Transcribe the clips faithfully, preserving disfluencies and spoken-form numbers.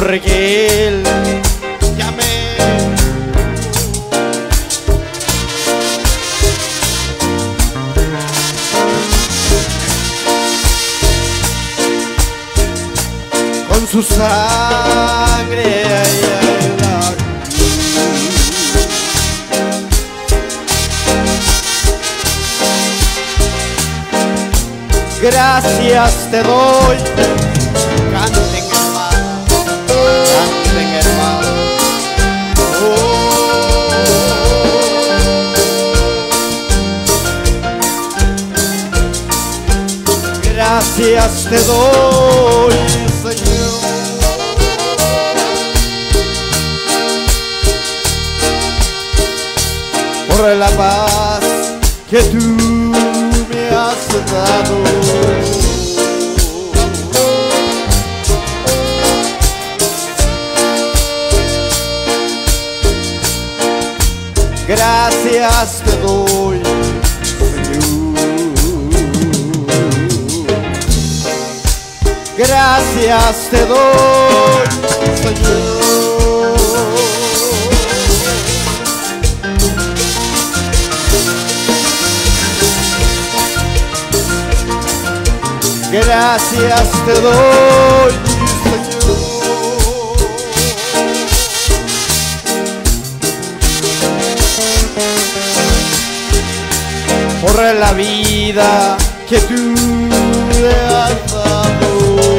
porque Él ya me con su sangre, ay, ay, la gracias te doy. Canten, hermano, canten, hermano. Oh. Gracias te doy, Señor, por la paz que tú me has dado. Gracias te doy, Señor. Gracias te doy, Señor. Gracias te doy, Señor, por la vida que tú le has dado.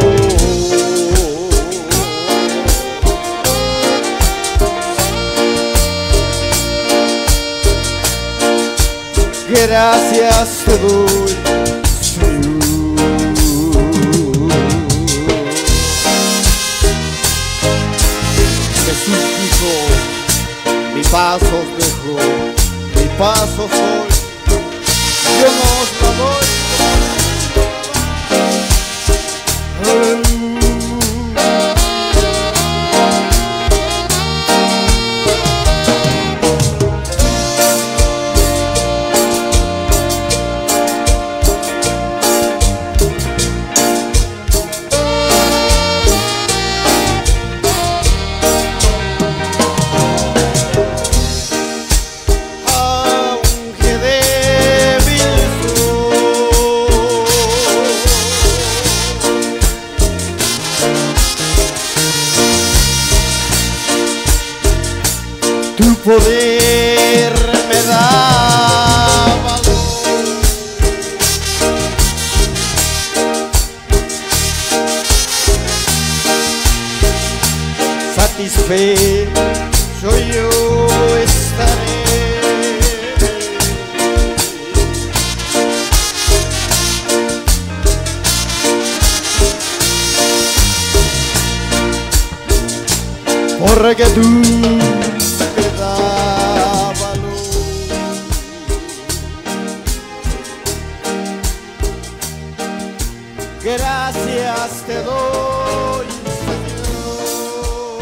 Gracias te doy, Señor. Jesús dijo, mi paso os dejo, mi paso soy, yo no os la doy. Tu poder me da valor, satisfecho yo estaré. Porque tú gracias te doy, Señor.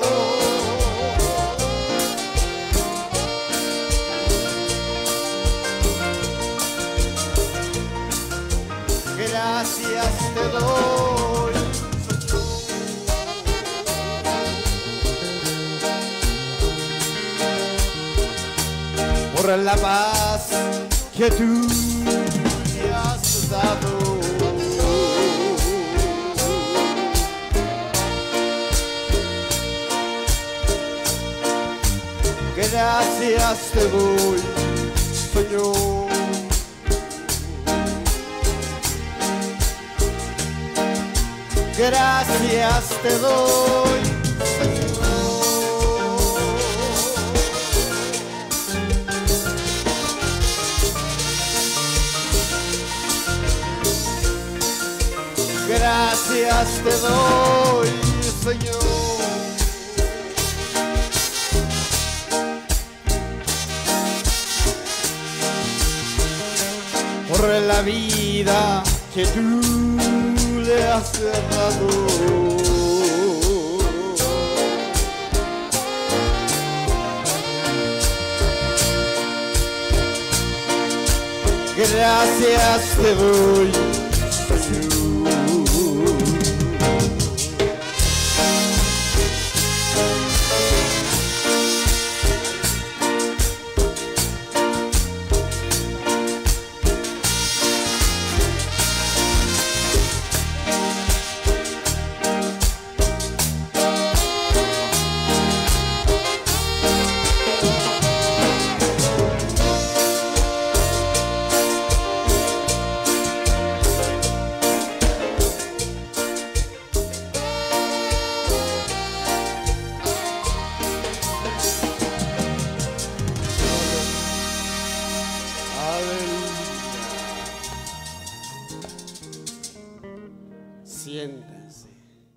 Gracias te doy, Señor, por la paz que tú me has dado. Gracias te doy, Señor. Gracias te doy, Señor. Gracias te doy, Señor. Por la vida que tú le has dado. Gracias te doy, Señor. Siéntense.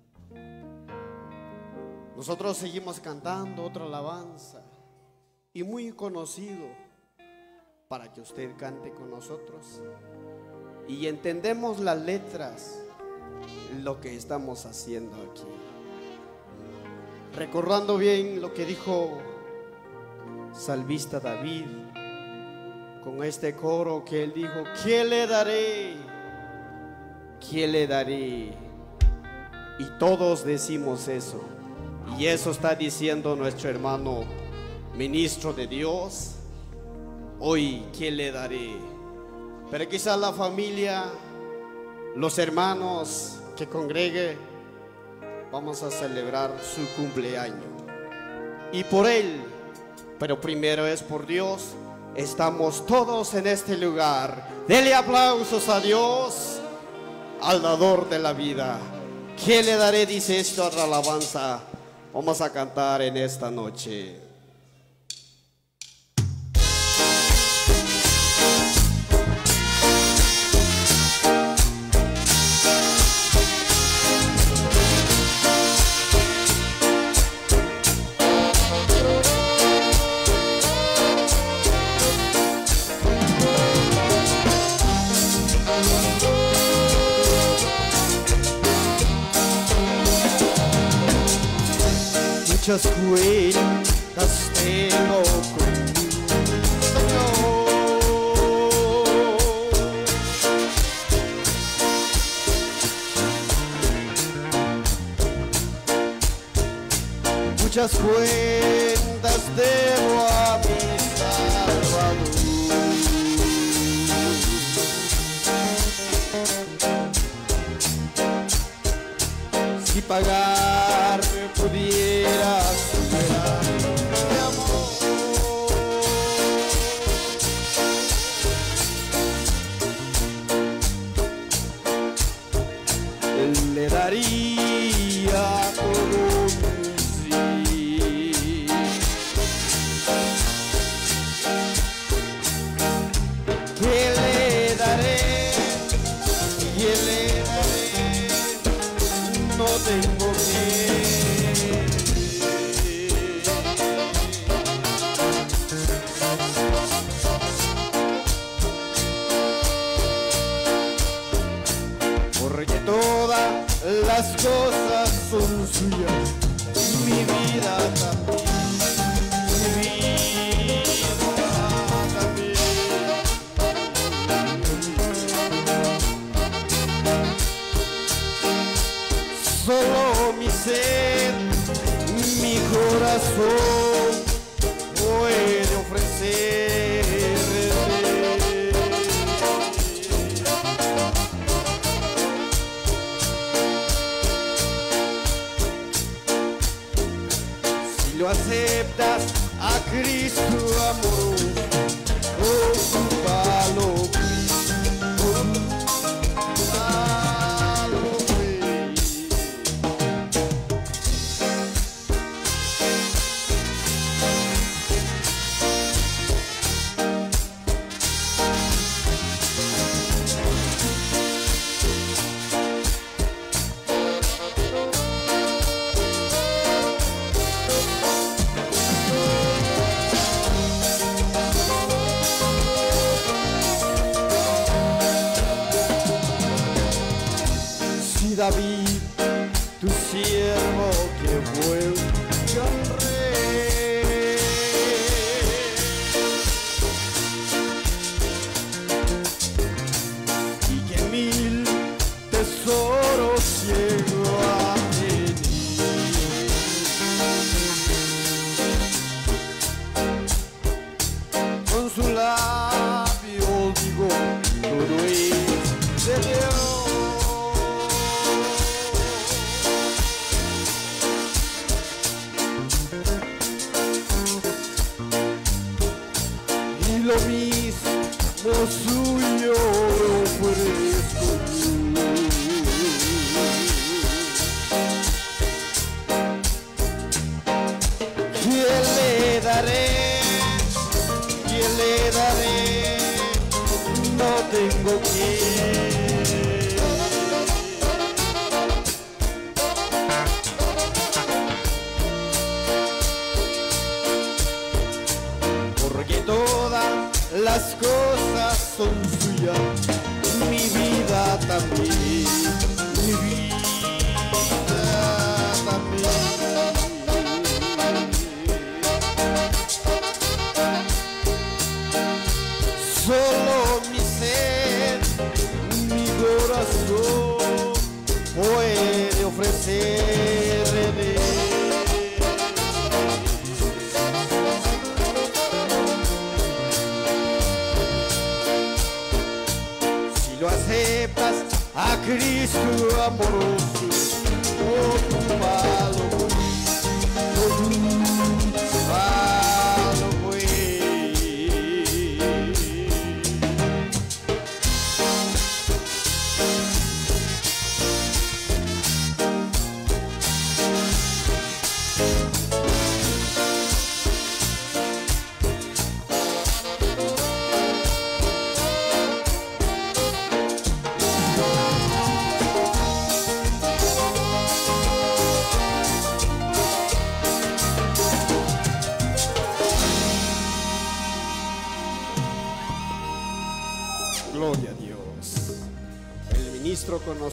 Nosotros seguimos cantando otra alabanza y muy conocido para que usted cante con nosotros y entendemos las letras, lo que estamos haciendo aquí. Recordando bien lo que dijo salmista David con este coro que él dijo: ¿qué le daré? ¿Qué le daré? Y todos decimos eso. Y eso está diciendo nuestro hermano ministro de Dios. Hoy, ¿qué le daré? Pero quizás la familia, los hermanos que congregue, vamos a celebrar su cumpleaños. Y por él, pero primero es por Dios, estamos todos en este lugar. Dele aplausos a Dios, al dador de la vida. ¿Qué le daré? Dice esta otra alabanza. Vamos a cantar en esta noche. Muchas cuentas tengo conmigo, Señor. Muchas cuentas debo a mi Salvador. Si pagar pudiera superar mi amor, le daría todo mi sí. ¿Qué le daré? ¿Qué le daré? No tengo miedo. Todas las cosas son suyas, mi vida también, mi vida también. Solo mi ser, mi corazón puede ofrecer. Lo aceptas a Cristo amoroso, ocúpalo, ocúpalo. David, tu siervo que fue un gran rey, y que mil tesoros llegó a tener. Con su labio digo, todo es de Dios. las cosas son suyas, mi vida también, mi vida también. Solo mi ser, mi corazón puede ofrecerme. Si lo aceptas a Cristo amoroso, ocúpalo, ocúpalo pues. Gloria a Dios. El ministro con nosotros.